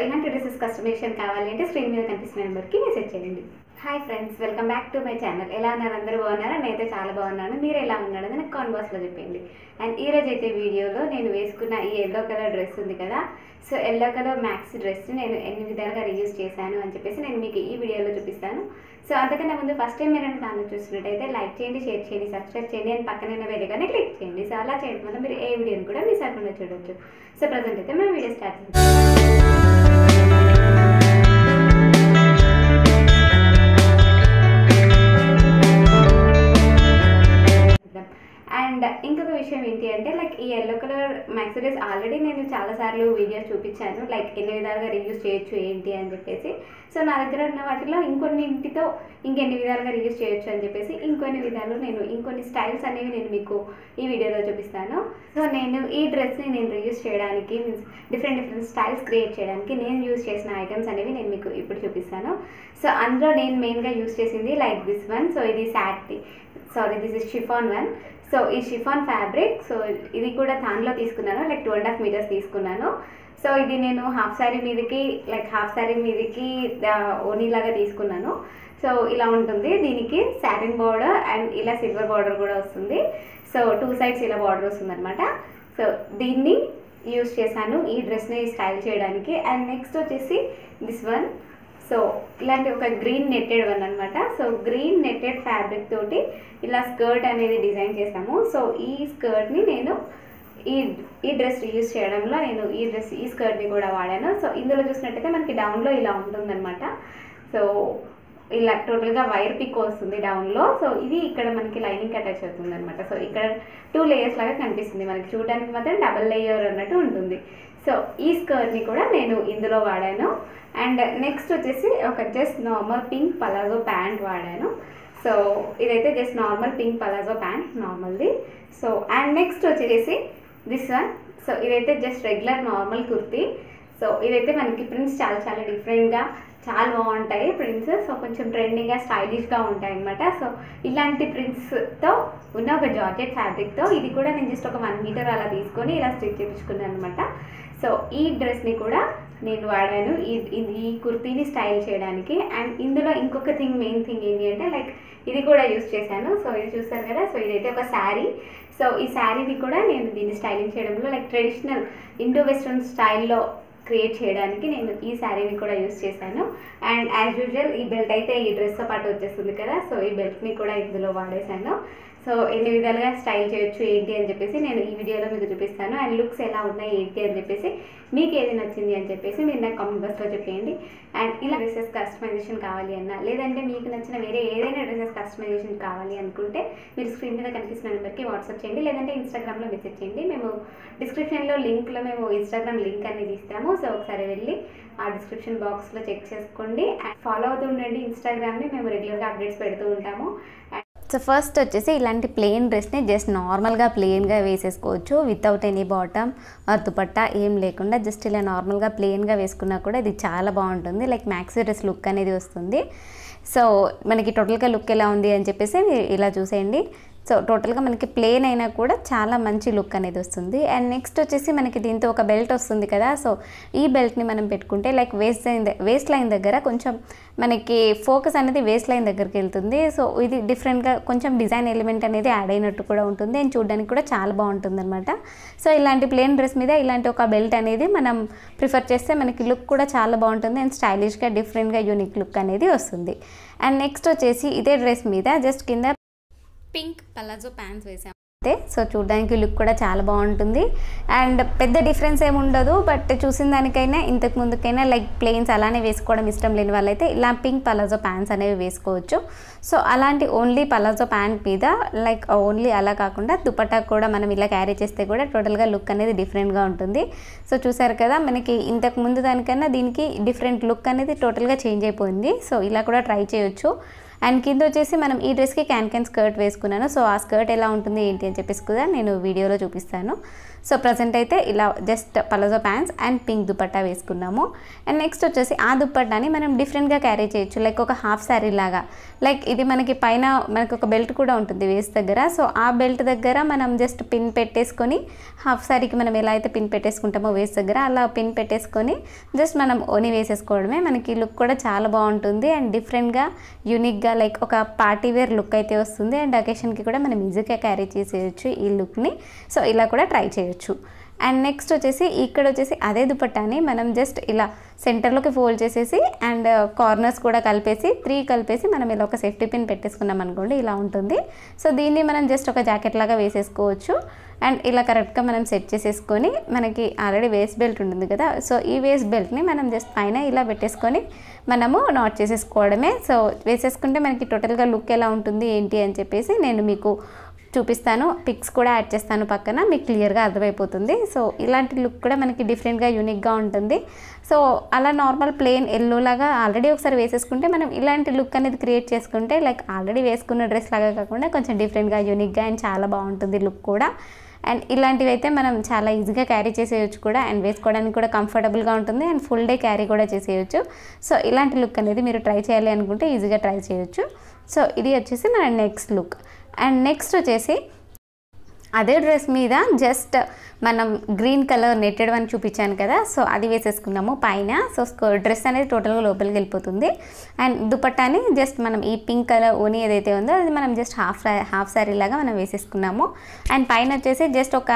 ఇలాంటి dresses customization కావాలి అంటే స్క్రీన్ మీద కనిపిస్తున్న నెంబర్కి మెసేజ్ చేయండి. Hi friends, welcome back to my channel. ఎలా ఉన్నారు? అందరూ బాగున్నారా? నేనైతే చాలా బాగున్నాను. మీరు ఎలా ఉన్నారో నాకు కామెంట్ బాక్స్లో చెప్పండి. అండ్ ఈరోజు అయితే వీడియోలో నేను వేసుకున్న ఈ ఎల్లో కలర్ డ్రెస్ ఉంది కదా, so yellow colour maxi dress నేను ఎన్ని విధాలుగా రీయూజ్ చేశాను అని చెప్పేసి నేను మీకు ఈ వీడియోలో చూపిస్తాను. సో అంతకన్నా ముందు ఫస్ట్ టైం మీరు ఛానల్ చూస్తున్నట్టయితే లైక్ చేయండి, షేర్ చేయండి, సబ్స్క్రైబ్ చేయండి అండ్ పక్కన ఉన్న బెల్ ఐకాన్ని క్లిక్ చేయండి. సో అలా చేయడం వల్ల మీరు ఏ వీడియోని కూడా మిస్ అవ్వకుండా చూడొచ్చు. సో ప్రజెంట్ అయితే మనం వీడియో స్టార్ట్ చేద్దాం. అండ్ ఇంకొక విషయం ఏంటి అంటే లైక్ ఈ yellow colour maxi dress already నేను చాలాసార్లు వీడియోస్ చూపించాను, లైక్ ఎన్ని విధాలుగా రీయూజ్ చేయొచ్చు ఏంటి అని చెప్పేసి. సో నా దగ్గర ఉన్న వాటిలో ఇంకొన్నింటితో ఇంకెన్ని విధాలుగా రీయూజ్ చేయొచ్చు అని చెప్పేసి ఇంకొన్ని విధాలు ఇంకొన్ని స్టైల్స్ అనేవి నేను మీకు ఈ వీడియోలో చూపిస్తాను. సో నేను ఈ డ్రెస్ని నేను రీయూజ్ చేయడానికి మీన్స్ డిఫరెంట్ స్టైల్స్ క్రియేట్ చేయడానికి నేను యూజ్ చేసిన ఐటమ్స్ అనేవి నేను మీకు ఇప్పుడు చూపిస్తాను. సో అందులో నేను మెయిన్గా యూజ్ చేసింది లైక్ దిస్ వన్. సో ఇది this is chiffon one. So ఈ షిఫాన్ ఫ్యాబ్రిక్, సో ఇది కూడా థాన్లో తీసుకున్నాను, లైక్ 2.5 మీటర్స్ తీసుకున్నాను. సో ఇది నేను హాఫ్ శారీ మీదకి ఓనీలాగా తీసుకున్నాను. సో ఇలా ఉంటుంది. దీనికి సాటిన్ బార్డర్ అండ్ ఇలా సిల్వర్ బార్డర్ కూడా వస్తుంది. సో 2 సైడ్స్ ఇలా బార్డర్ వస్తుంది అనమాట. సో దీన్ని యూజ్ చేశాను ఈ డ్రెస్ని స్టైల్ చేయడానికి. అండ్ నెక్స్ట్ వచ్చేసి దిస్ వన్. సో ఇలాంటి ఒక గ్రీన్ నెట్టెడ్ వన్ అనమాట. సో గ్రీన్ నెట్టెడ్ ఫ్యాబ్రిక్ తోటి ఇలా స్కర్ట్ అనేది డిజైన్ చేసాము. సో ఈ స్కర్ట్ని నేను ఈ డ్రెస్ యూజ్ చేయడంలో నేను ఈ స్కర్ట్ని కూడా వాడాను. సో ఇందులో చూసినట్టయితే మనకి డౌన్లో ఇలా ఉంటుందన్నమాట. సో ఇలా టోటల్గా వైర్ పిక్ వస్తుంది డౌన్లో. సో ఇది ఇక్కడ మనకి లైనింగ్ అటాచ్ అవుతుంది అనమాట. సో ఇక్కడ 2 లేయర్స్ లాగా కనిపిస్తుంది, మనకి చూడడానికి మాత్రం డబల్ లేయర్ అన్నట్టు ఉంటుంది. సో ఈ స్కర్ట్ని కూడా నేను ఇందులో వాడాను. అండ్ నెక్స్ట్ వచ్చేసి ఒక just normal pink palazzo pant వాడాను. సో ఇదైతే just normal pink palazzo pant నార్మల్ది. సో అండ్ నెక్స్ట్ వచ్చేసి దిస్ వన్. సో ఇదైతే just regular normal kurti. So ఇదైతే మనకి ప్రింట్స్ చాలా డిఫరెంట్గా చాలా బాగుంటాయి ప్రింట్స్. సో కొంచెం ట్రెండింగ్గా స్టైలిష్గా ఉంటాయి అనమాట. సో ఇలాంటి ప్రింట్స్తో ఉన్న ఒక జార్జెట్ ఫ్యాబ్రిక్తో ఇది కూడా నేను జస్ట్ ఒక 1 మీటర్ అలా తీసుకొని ఇలా స్టిచ్ చేయించుకున్నాను అనమాట. సో ఈ డ్రెస్ని కూడా నేను వాడాను ఈ కుర్తీని స్టైల్ చేయడానికి. అండ్ ఇందులో ఇంకొక మెయిన్ థింగ్ ఏంటి అంటే లైక్ ఇది కూడా యూజ్ చేశాను. సో ఇది చూస్తారు కదా, సో ఇదైతే ఒక శారీ. సో ఈ శారీని కూడా నేను దీన్ని స్టైలింగ్ చేయడంలో లైక్ ట్రెడిషనల్ ఇండో వెస్ట్రన్ స్టైల్లో క్రియేట్ చేయడానికి నేను ఈ శారీని కూడా యూజ్ చేశాను. అండ్ యాజ్ యూజువల్ ఈ బెల్ట్ అయితే ఈ డ్రెస్తో పాటు వచ్చేస్తుంది కదా, సో ఈ బెల్ట్ని కూడా ఇందులో వాడేశాను. సో ఎన్ని విధాలుగా స్టైల్ చేయొచ్చు ఏంటి అని చెప్పేసి నేను ఈ వీడియోలో మీకు చూపిస్తాను. అండ్ లుక్స్ ఎలా ఉన్నాయి ఏంటి అని చెప్పేసి మీకు ఏది నచ్చింది అని చెప్పేసి మీరు నాకు కామెంట్ బాక్స్లో చెప్పేయండి. అండ్ ఇలా డ్రెస్సెస్ కస్టమైజేషన్ కావాలి అన్నా లేదంటే మీకు నచ్చిన వేరే ఏదైనా డ్రెస్సెస్ కస్టమైజేషన్ కావాలి అనుకుంటే మీరు స్క్రీన్ మీద కనిపిస్తున్న నెంబర్కి వాట్సాప్ చేయండి, లేదంటే ఇన్స్టాగ్రామ్లో మెసేజ్ చేయండి. మేము డిస్క్రిప్షన్లో లింక్లో మేము ఇన్స్టాగ్రామ్ లింక్ అనేది ఇస్తాము. సో ఒకసారి వెళ్ళి ఆ డిస్క్రిప్షన్ బాక్స్లో చెక్ చేసుకోండి. అండ్ ఫాలో అవుతూ ఉండండి ఇన్స్టాగ్రామ్ని, మేము రెగ్యులర్గా అప్డేట్స్ పెడుతూ ఉంటాము. సో ఫస్ట్ వచ్చేసి ఇలాంటి ప్లెయిన్ డ్రెస్ని జస్ట్ నార్మల్గా ప్లెయిన్గా వేసేసుకోవచ్చు, without any bottom or dupatta ఏం లేకుండా జస్ట్ ఇలా నార్మల్గా ప్లెయిన్గా వేసుకున్నా కూడా ఇది చాలా బాగుంటుంది. లైక్ మ్యాక్సీ డ్రెస్ లుక్ అనేది వస్తుంది. సో మనకి టోటల్గా లుక్ ఎలా ఉంది అని చెప్పేసి ఇలా చూసేయండి. సో టోటల్గా మనకి ప్లెయిన్ అయినా కూడా చాలా మంచి లుక్ అనేది వస్తుంది. అండ్ నెక్స్ట్ వచ్చేసి మనకి దీంతో ఒక బెల్ట్ వస్తుంది కదా, సో ఈ బెల్ట్ని మనం పెట్టుకుంటే లైక్ వేస్ట్ లైన్ దగ్గర కొంచెం మనకి ఫోకస్ అనేది వేస్ట్ లైన్ దగ్గరికి వెళ్తుంది. సో ఇది డిఫరెంట్గా కొంచెం డిజైన్ ఎలిమెంట్ అనేది యాడ్ అయినట్టు కూడా ఉంటుంది అండ్ చూడడానికి కూడా చాలా బాగుంటుంది అనమాట. సో ఇలాంటి ప్లెయిన్ డ్రెస్ మీద ఇలాంటి ఒక బెల్ట్ అనేది మనం ప్రిఫర్ చేస్తే మనకి లుక్ కూడా చాలా బాగుంటుంది అండ్ స్టైలిష్గా డిఫరెంట్గా యూనిక్ లుక్ అనేది వస్తుంది. అండ్ నెక్స్ట్ వచ్చేసి ఇదే డ్రెస్ మీద జస్ట్ కింద పింక్ పలాజో ప్యాంట్స్ వేసాం అంతే. సో చూడడానికి లుక్ కూడా చాలా బాగుంటుంది అండ్ పెద్ద డిఫరెన్స్ ఏమి ఉండదు. బట్ చూసిన దానికైనా ఇంతకు ముందుకైనా లైక్ ప్లెయిన్స్ అలానే వేసుకోవడం ఇష్టం లేని వాళ్ళైతే ఇలా పింక్ పలాజో ప్యాంట్స్ అనేవి వేసుకోవచ్చు. సో అలాంటి ఓన్లీ పలాజో ప్యాంట్ మీద లైక్ ఓన్లీ అలా కాకుండా దుపట్టా కూడా మనం ఇలా క్యారీ చేస్తే కూడా టోటల్గా లుక్ అనేది డిఫరెంట్గా ఉంటుంది. సో చూసారు కదా, మనకి ఇంతకు ముందు దానికన్నా దీనికి డిఫరెంట్ లుక్ అనేది టోటల్గా చేంజ్ అయిపోయింది. సో ఇలా కూడా ట్రై చేయొచ్చు. అండ్ కింద వచ్చేసి మనం ఈ డ్రెస్కి క్యాన్ స్కర్ట్ వేసుకున్నాను. సో ఆ స్కర్ట్ ఎలా ఉంటుంది ఏంటి అని చెప్పేసి కూడా నేను వీడియోలో చూపిస్తాను. సో ప్రజెంట్ అయితే ఇలా just palazzo pants and pink dupatta వేసుకున్నాము. అండ్ నెక్స్ట్ వచ్చేసి ఆ దుపట్టాని మనం డిఫరెంట్గా క్యారీ చేయొచ్చు, లైక్ ఒక హాఫ్ శారీ లాగా. లైక్ ఇది మనకి పైన మనకు ఒక బెల్ట్ కూడా ఉంటుంది వేస్ట్ దగ్గర. సో ఆ బెల్ట్ దగ్గర మనం జస్ట్ పిన్ పెట్టేసుకొని, హాఫ్ శారీకి మనం ఎలా అయితే పిన్ పెట్టేసుకుంటామో వేస్ట్ దగ్గర అలా పిన్ పెట్టేసుకొని జస్ట్ మనం ఓని వేసేసుకోవడమే. మనకి లుక్ కూడా చాలా బాగుంటుంది అండ్ డిఫరెంట్గా యూనిక్గా లైక్ ఒక పార్టీ వేర్ లుక్ అయితే వస్తుంది. అండ్ అకేషన్కి కూడా మనం ఈజీగా క్యారీ చేసేయచ్చు ఈ లుక్ని. సో ఇలా కూడా ట్రై చేయొచ్చు. అండ్ నెక్స్ట్ వచ్చేసి ఇక్కడ వచ్చేసి అదే దుపట్టాని మనం జస్ట్ ఇలా సెంటర్లోకి ఫోల్డ్ చేసేసి అండ్ కార్నర్స్ కూడా కలిపేసి 3 కలిపేసి మనం ఇలా ఒక సేఫ్టీ పిన్ పెట్టేసుకున్నాం అనుకోండి, ఇలా ఉంటుంది. సో దీన్ని మనం జస్ట్ ఒక జాకెట్ లాగా వేసేసుకోవచ్చు. అండ్ ఇలా కరెక్ట్గా మనం సెట్ చేసేసుకొని, మనకి ఆల్రెడీ వేస్ట్ బెల్ట్ ఉంటుంది కదా, సో ఈ వేస్ట్ బెల్ట్ని మనం జస్ట్ పైన ఇలా పెట్టేసుకొని మనము నాట్ చేసేసుకోవడమే. సో వేసేసుకుంటే మనకి టోటల్గా లుక్ ఎలా ఉంటుంది ఏంటి అని చెప్పేసి నేను మీకు చూపిస్తాను, పిక్స్ కూడా యాడ్ చేస్తాను పక్కన, మీకు క్లియర్గా అర్థమైపోతుంది. సో ఇలాంటి లుక్ కూడా మనకి డిఫరెంట్గా యూనిక్గా ఉంటుంది. సో అలా నార్మల్ ప్లెయిన్ ఎల్లో లాగా ఆల్రెడీ ఒకసారి వేసేసుకుంటే మనం ఇలాంటి లుక్ అనేది క్రియేట్ చేసుకుంటే లైక్ ఆల్రెడీ వేసుకున్న డ్రెస్ లాగా కాకుండా కొంచెం డిఫరెంట్గా యూనిక్గా అండ్ చాలా బాగుంటుంది లుక్ కూడా. అండ్ ఇలాంటివి అయితే మనం చాలా ఈజీగా క్యారీ చేసేయచ్చు కూడా అండ్ వేసుకోవడానికి కూడా కంఫర్టబుల్గా ఉంటుంది అండ్ ఫుల్ డే క్యారీ కూడా చేసేయచ్చు. సో ఇలాంటి లుక్ అనేది మీరు ట్రై చేయాలి అనుకుంటే ఈజీగా ట్రై చేయొచ్చు. సో ఇది వచ్చేసి మన నెక్స్ట్ లుక్. అండ్ నెక్స్ట్ వచ్చేసి అదే డ్రెస్ మీద జస్ట్ మనం గ్రీన్ కలర్ నెట్టెడ్ అని చూపించాను కదా, సో అది వేసేసుకున్నాము పైన. సో డ్రెస్ అనేది టోటల్గా లోపలికి వెళ్ళిపోతుంది. అండ్ దుపట్టాని జస్ట్ మనం ఈ పింక్ కలర్ ఓని ఏదైతే ఉందో అది మనం జస్ట్ హాఫ్ శారీ లాగా మనం వేసేసుకున్నాము. అండ్ పైన వచ్చేసి జస్ట్ ఒక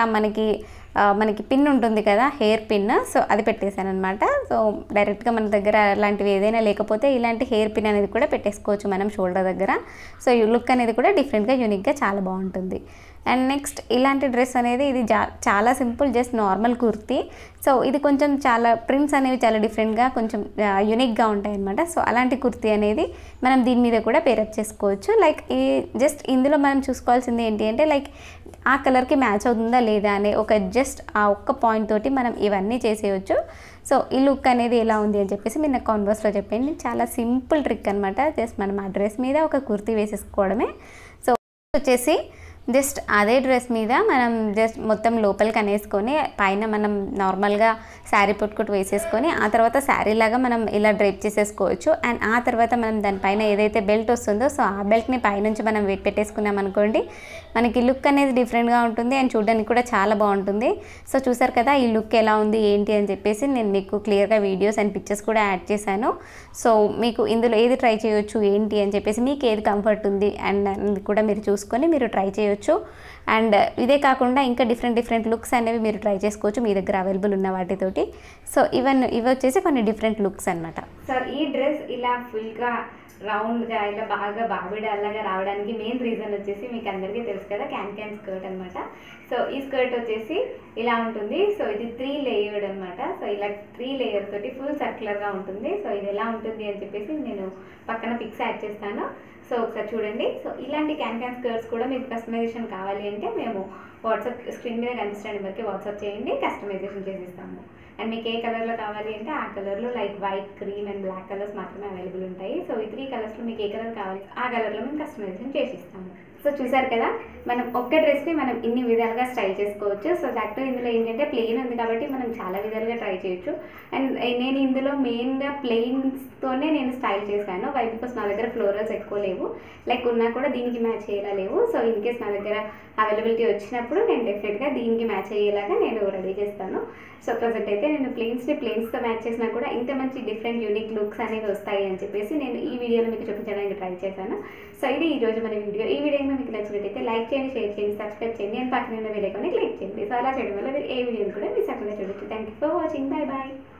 మనకి పిన్ ఉంటుంది కదా, హెయిర్ పిన్, సో అది పెట్టేశాను అనమాట. సో డైరెక్ట్గా మన దగ్గర అలాంటివి ఏదైనా లేకపోతే ఇలాంటి హెయిర్ పిన్ అనేది కూడా పెట్టేసుకోవచ్చు మనం షోల్డర్ దగ్గర. సో ఈ లుక్ అనేది కూడా డిఫరెంట్గా యూనిక్గా చాలా బాగుంటుంది. అండ్ నెక్స్ట్ ఇలాంటి డ్రెస్ అనేది ఇది చాలా simple, just normal kurti. So ఇది కొంచెం చాలా ప్రింట్స్ అనేవి చాలా డిఫరెంట్గా కొంచెం యూనిక్గా ఉంటాయి అనమాట. సో అలాంటి కుర్తీ అనేది మనం దీని మీద కూడా పేరప్ చేసుకోవచ్చు. లైక్ ఈ జస్ట్ ఇందులో మనం చూసుకోవాల్సింది ఏంటి అంటే లైక్ ఆ కలర్కి మ్యాచ్ అవుతుందా లేదా అనే ఒక జస్ట్ ఆ ఒక్క పాయింట్ తోటి మనం ఇవన్నీ చేసేయచ్చు. సో ఈ లుక్ అనేది ఎలా ఉంది అని చెప్పేసి మీరు నాకు కాన్వర్స్లో చెప్పండి. చాలా సింపుల్ ట్రిక్ అనమాట. జస్ట్ మనం ఆ డ్రెస్ మీద ఒక కుర్తీ వేసేసుకోవడమే. సో వచ్చేసి జస్ట్ అదే డ్రెస్ మీద మనం జస్ట్ మొత్తం లోపలికి అనేసుకొని పైన మనం నార్మల్గా శారీ పొట్టుకుట్టు వేసేసుకొని ఆ తర్వాత శారీ లాగా మనం ఇలా డ్రైప్ చేసేసుకోవచ్చు. అండ్ ఆ తర్వాత మనం దానిపైన ఏదైతే బెల్ట్ వస్తుందో సో ఆ బెల్ట్ని పైనుంచి మనం పెట్టేసుకున్నాం అనుకోండి, మనకి లుక్ అనేది డిఫరెంట్గా ఉంటుంది అండ్ చూడడానికి కూడా చాలా బాగుంటుంది. సో చూసారు కదా ఈ లుక్ ఎలా ఉంది ఏంటి అని చెప్పేసి నేను మీకు క్లియర్గా వీడియోస్ అండ్ పిక్చర్స్ కూడా యాడ్ చేశాను. సో మీకు ఇందులో ఏది ట్రై చేయొచ్చు ఏంటి అని చెప్పేసి మీకు ఏది కంఫర్ట్ ఉంది అండ్ అది కూడా మీరు చూసుకొని మీరు ట్రై చేయొచ్చు. అండ్ ఇదే కాకుండా ఇంకా డిఫరెంట్ లుక్స్ అనేవి మీరు ట్రై చేసుకోవచ్చు మీ దగ్గర అవైలబుల్ ఉన్న వాటితోటి. సో ఇవి వచ్చేసి కొన్ని డిఫరెంట్ లుక్స్ అనమాట. సో ఈ డ్రెస్ ఇలా ఫుల్గా రౌండ్గా ఇలా బాగా బాబిడాల్లాగా రావడానికి మెయిన్ రీజన్ వచ్చేసి మీకు అందరికీ తెలుసు కదా, క్యాన్ స్కర్ట్ అనమాట. సో ఈ స్కర్ట్ వచ్చేసి ఇలా ఉంటుంది. సో ఇది 3 లేయర్డ్ అనమాట. సో ఇలా 3 లేయర్ తోటి ఫుల్ సర్క్యులర్గా ఉంటుంది. సో ఇది ఎలా ఉంటుంది అని చెప్పేసి నేను పక్కన పిక్స్ యాడ్ చేస్తాను. సో ఒకసారి చూడండి. సో ఇలాంటి క్యాన్ స్కర్ట్స్ కూడా మీకు కస్టమైజేషన్ కావాలి అంటే మేము వాట్సాప్ స్క్రీన్ మీద కనిపిస్తున్న నెంబర్కి వాట్సాప్ చేయండి, కస్టమైజేషన్ చేసిస్తాము. అండ్ మీకు ఏ కలర్లో కావాలి అంటే ఆ కలర్లో like white, cream and black colours మాత్రమే అవైలబుల్ ఉంటాయి. సో ఈ 3 కలర్స్లో మీకు ఏ కలర్ కావాలి ఆ కలర్లో మేము కస్టమైజేషన్ చేసిస్తాము. సో చూసారు కదా, మనం ఒక్క డ్రెస్ని మనం ఇన్ని విధాలుగా స్టైల్ చేసుకోవచ్చు. సో దట్ ఇందులో ఏంటంటే ప్లెయిన్ ఉంది కాబట్టి మనం చాలా విధాలుగా ట్రై చేయొచ్చు. అండ్ నేను ఇందులో మెయిన్గా ప్లెయిన్స్తోనే నేను స్టైల్ చేశాను. వై బికాస్ నా దగ్గర ఫ్లోరల్స్ ఎక్కువ లేవు, లైక్ ఉన్నా కూడా దీనికి మ్యాచ్ అయ్యేలా లేవు. సో ఇన్ కేస్ నా దగ్గర అవైలబిలిటీ వచ్చినప్పుడు నేను డెఫినెట్గా దీనికి మ్యాచ్ అయ్యేలాగా నేను రెడీ చేస్తాను. సో ప్రజెంట్ అయితే నేను ప్లెయిన్స్తో మ్యాచ్ చేసినా కూడా ఇంత మంచి డిఫరెంట్ యూనిక్ లుక్స్ అనేవి వస్తాయి అని చెప్పేసి నేను ఈ వీడియోలో మీకు చూపించడానికి ట్రై చేశాను. సో ఇది ఈరోజు మన వీడియో. ఈ వీడియో మీకు నచ్చినట్టయితే లైక్ చేయండి, షేర్ చేయండి, సబ్స్క్రైబ్ చేయండి అండ్ పక్కన ఉన్న బెల్ ఐకాన్ని క్లిక్ చేయండి. సో అలా చేయడం వల్ల మీరు ఏ వీడియోని కూడా మిస్ అవ్వకుండా చూడొచ్చు. Thank you for watching. Bye bye.